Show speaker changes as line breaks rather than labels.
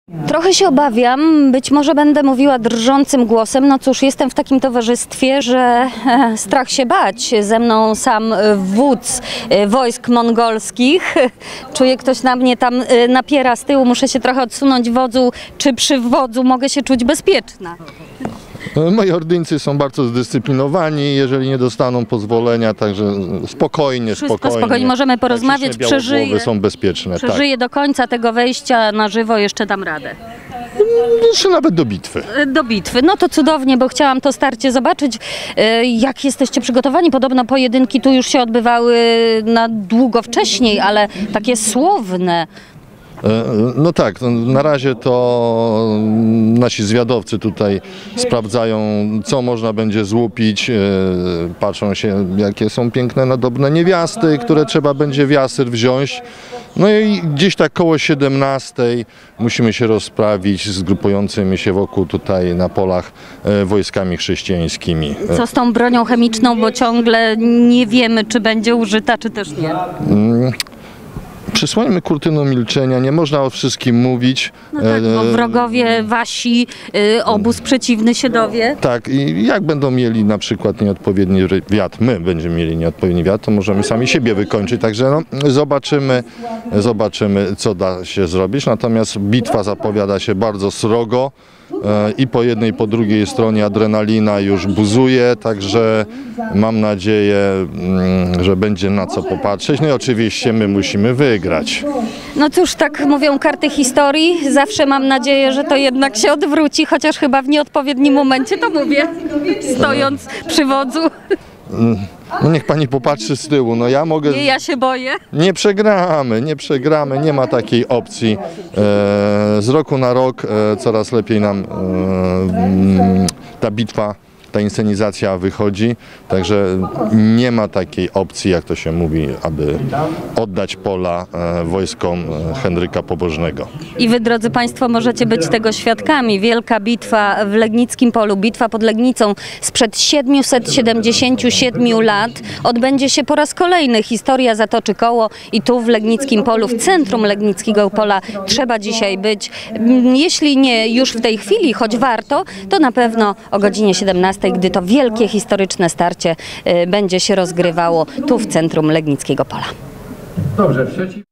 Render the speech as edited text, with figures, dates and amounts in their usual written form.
Trochę się obawiam, być może będę mówiła drżącym głosem. No cóż, jestem w takim towarzystwie, że strach się bać. Ze mną sam wódz wojsk mongolskich. Czuję, ktoś na mnie tam napiera z tyłu, muszę się trochę odsunąć wodzu. Czy przy wodzu mogę się czuć bezpieczna?
Moi ordyńcy są bardzo zdyscyplinowani, jeżeli nie dostaną pozwolenia, także spokojnie.
Spokojnie, możemy porozmawiać, przeżyję.
Są bezpieczne.
Przeżyję do końca tego wejścia na żywo, jeszcze dam radę.
Jeszcze nawet do bitwy.
Do bitwy. No to cudownie, bo chciałam to starcie zobaczyć. Jak jesteście przygotowani? Podobno pojedynki tu już się odbywały na długo wcześniej, ale takie słowne.
No tak, na razie to nasi zwiadowcy tutaj sprawdzają, co można będzie złupić, patrzą się, jakie są piękne, nadobne niewiasty, które trzeba będzie w jasyr wziąć. No i gdzieś tak koło 17 musimy się rozprawić z grupującymi się wokół tutaj na polach wojskami chrześcijańskimi.
Co z tą bronią chemiczną, bo ciągle nie wiemy, czy będzie użyta, czy też nie.
Przysłańmy kurtyną milczenia, nie można o wszystkim mówić.
No tak, bo wrogowie wasi, obóz przeciwny się dowie.
Tak, i jak będą mieli na przykład nieodpowiedni wiatr, my będziemy mieli nieodpowiedni wiatr, to możemy sami siebie wykończyć, także no, zobaczymy, co da się zrobić. Natomiast bitwa zapowiada się bardzo srogo i po jednej, i po drugiej stronie adrenalina już buzuje, także mam nadzieję, że będzie na co popatrzeć. No i oczywiście my musimy wygrać.
No cóż, tak mówią karty historii. Zawsze mam nadzieję, że to jednak się odwróci, chociaż chyba w nieodpowiednim momencie to mówię, stojąc przy wodzu.
No niech pani popatrzy z tyłu, no ja mogę...
Nie, ja się boję.
Nie przegramy, nie ma takiej opcji. Z roku na rok coraz lepiej nam ta bitwa, ta inscenizacja wychodzi, także nie ma takiej opcji, jak to się mówi, aby oddać pola wojskom Henryka Pobożnego.
I wy, drodzy państwo, możecie być tego świadkami. Wielka bitwa w Legnickim Polu, bitwa pod Legnicą sprzed 777 lat odbędzie się po raz kolejny. Historia zatoczy koło i tu w Legnickim Polu, w centrum Legnickiego Pola trzeba dzisiaj być. Jeśli nie już w tej chwili, choć warto, to na pewno o godzinie 17, gdy to wielkie historyczne starcie będzie się rozgrywało tu w centrum Legnickiego Pola.
Dobrze,